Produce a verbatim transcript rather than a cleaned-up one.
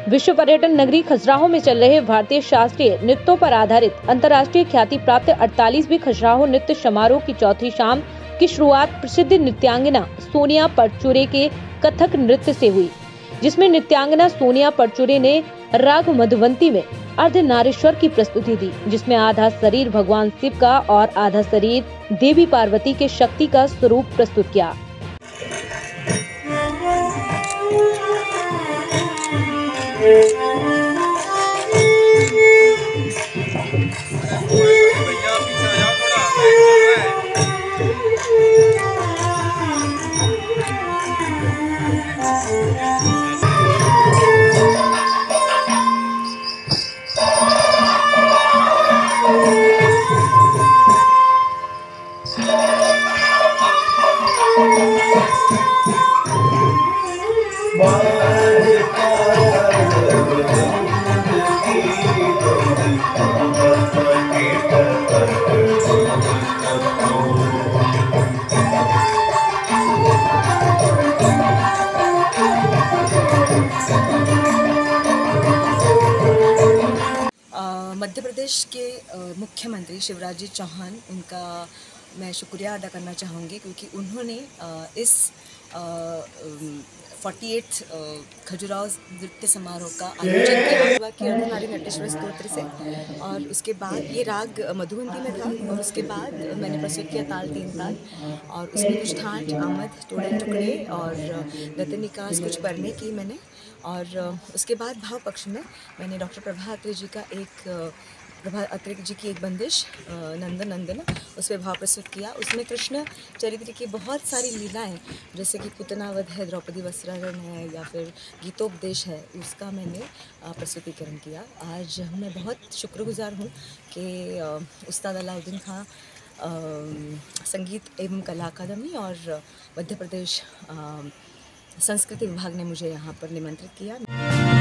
विश्व पर्यटन नगरी खजुराहो में चल रहे भारतीय शास्त्रीय नृत्यों पर आधारित अंतर्राष्ट्रीय ख्याति प्राप्त अड़तालीसवीं खजुराहो नृत्य समारोह की चौथी शाम की शुरुआत प्रसिद्ध नृत्यांगना सोनिया परचुरे के कथक नृत्य से हुई, जिसमें नृत्यांगना सोनिया परचुरे ने राग मधुवंती में अर्धनारीश्वर की प्रस्तुति दी, जिसमें आधा शरीर भगवान शिव का और आधा शरीर देवी पार्वती के शक्ति का स्वरूप प्रस्तुत किया। मध्य प्रदेश के मुख्यमंत्री शिवराज जी चौहान, उनका मैं शुक्रिया अदा करना चाहूँगी क्योंकि उन्होंने इस फोर्टी एट्थ खजुराहो नृत्य समारोह का आयोजन किया कि अर्धनारी नटेश्वर स्तोत्र से, और उसके बाद ये राग मधुवंती में था, और उसके बाद मैंने प्रस्तुत किया ताल तीन ताल, और उसमें कुछ ठाट, आमद, टोड़े टुकड़े और गतनिकास कुछ पढ़ने की मैंने, और उसके बाद भाव पक्ष में मैंने डॉक्टर प्रभा अत्रे जी का एक प्रभा अत्रे जी की एक बंदिश नंदन नंदन उस पर भाव प्रस्तुत किया। उसमें कृष्ण चरित्र की बहुत सारी लीलाएं, जैसे कि पुतनावध है, द्रौपदी वस्त्राहरण है, या फिर गीतोपदेश है, उसका मैंने प्रस्तुतिकरण किया। आज मैं बहुत शुक्रगुजार हूँ कि उस्ताद अलाउद्दीन खां संगीत एवं कला अकादमी और मध्य प्रदेश संस्कृति विभाग ने मुझे यहाँ पर निमंत्रित किया।